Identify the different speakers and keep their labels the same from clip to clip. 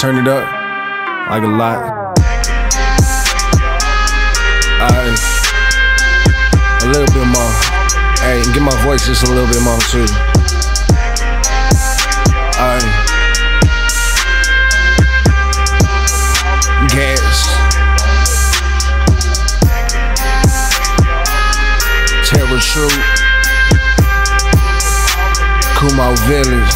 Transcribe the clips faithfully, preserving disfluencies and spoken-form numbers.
Speaker 1: Turn it up like a lot. Alright, a little bit more. Hey, and get my voice just a little bit more too. Alright. Gas. Terror Troop. Kumo Village.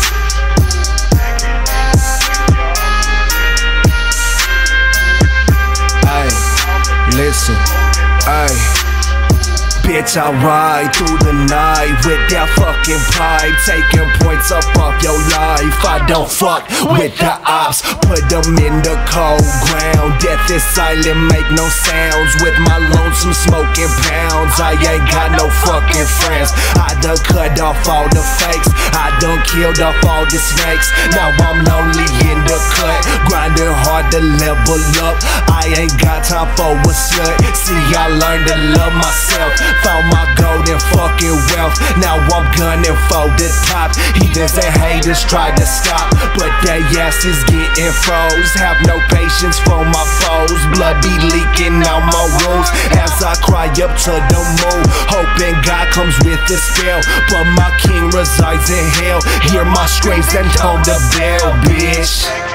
Speaker 1: Listen, ayy. Bitch, I ride through the night with that fucking pipe, taking points up off your life. I don't fuck with the ops, put them in the cold ground. Death is silent, make no sounds. With my lonesome smoking pounds, I ain't got no fucking friends. I done cut off all the fakes, I done killed off all the snakes. Now I'm lonely in the cut, grinding hard to level up. I ain't got time for a slut. See, I learned to love myself, found my golden fucking wealth. Now I'm gunning for the top. Heathens and haters try to stop, but their ass is getting froze. Have no patience for my foes. Blood be leaking out my wounds as I cry up to the moon, hoping God comes with the spell. But my king resides in hell. Hear my screams and toll the bell, bitch.